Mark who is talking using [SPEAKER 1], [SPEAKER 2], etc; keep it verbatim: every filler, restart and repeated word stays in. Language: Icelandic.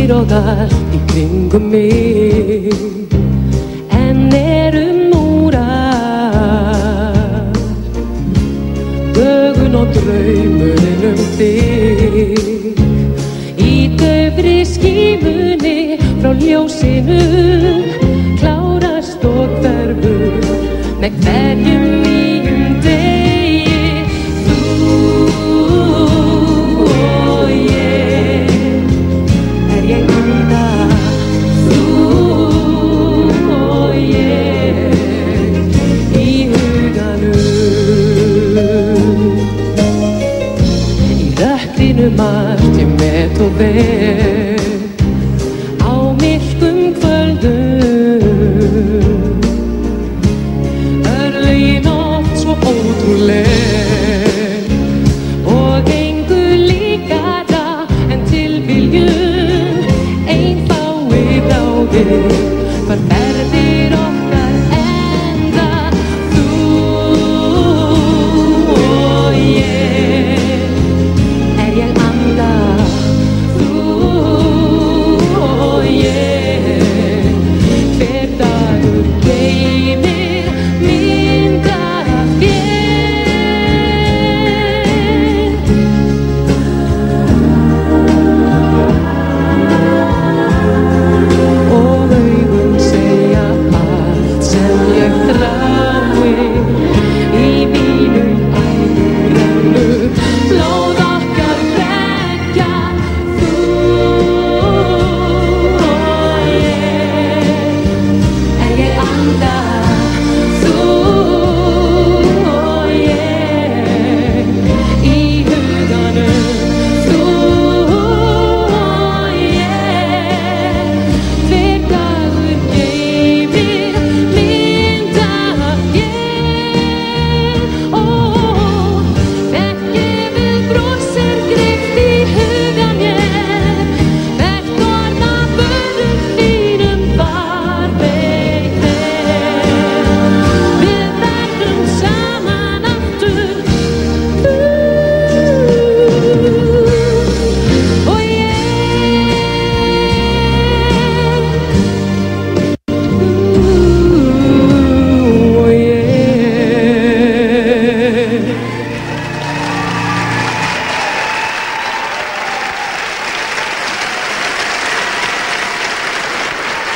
[SPEAKER 1] Ríkir og allt í kringum mig, en eru múrar. Dögun og draumurinn um þig, í daufri skífunni frá ljósinu, klárast og hverfur með hverjum nýjum degi. Þú og ég, er ég núna. Þú og ég, í huganum. Í rökkrinu margt ég met og ver, á myrkum kvöldum. Örlögin oft svo ótrúleg,